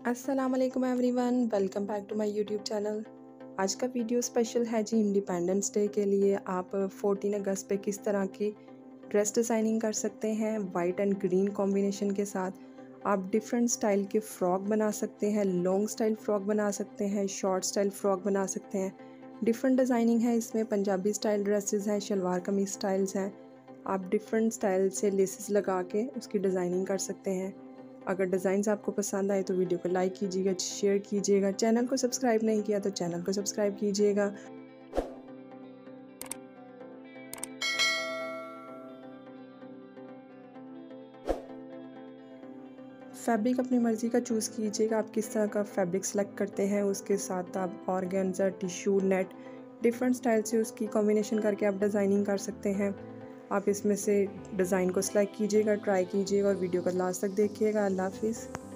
अस्सलाम वालेकुम everyone, welcome back to my YouTube channel. आज का वीडियो स्पेशल है जी इंडिपेंडेंस डे के लिए। आप 14 अगस्त पे किस तरह की ड्रेस डिज़ाइनिंग कर सकते हैं वाइट एंड ग्रीन कॉम्बिनेशन के साथ। आप डिफरेंट स्टाइल के फ़्रॉक बना सकते हैं, लॉन्ग स्टाइल फ़्रॉक बना सकते हैं, शॉर्ट स्टाइल फ़्रॉक बना सकते हैं। डिफरेंट डिज़ाइनिंग है इसमें, पंजाबी स्टाइल ड्रेसेस हैं, शलवार कमीज स्टाइल्स हैं। आप डिफरेंट स्टाइल से लेसेस लगा के उसकी डिज़ाइनिंग कर सकते हैं। अगर डिज़ाइंस आपको पसंद आए तो वीडियो को लाइक कीजिएगा, शेयर कीजिएगा। चैनल को सब्सक्राइब नहीं किया तो चैनल को सब्सक्राइब कीजिएगा। फैब्रिक अपनी मर्ज़ी का चूज़ कीजिएगा, आप किस तरह का फैब्रिक सेलेक्ट करते हैं। उसके साथ आप organza, tissue, net, different style से उसकी कॉम्बिनेशन करके आप डिज़ाइनिंग कर सकते हैं। आप इसमें से डिज़ाइन को सेलेक्ट कीजिएगा, ट्राई कीजिएगा और वीडियो को लास्ट तक देखिएगा। अल्लाह हाफिज़।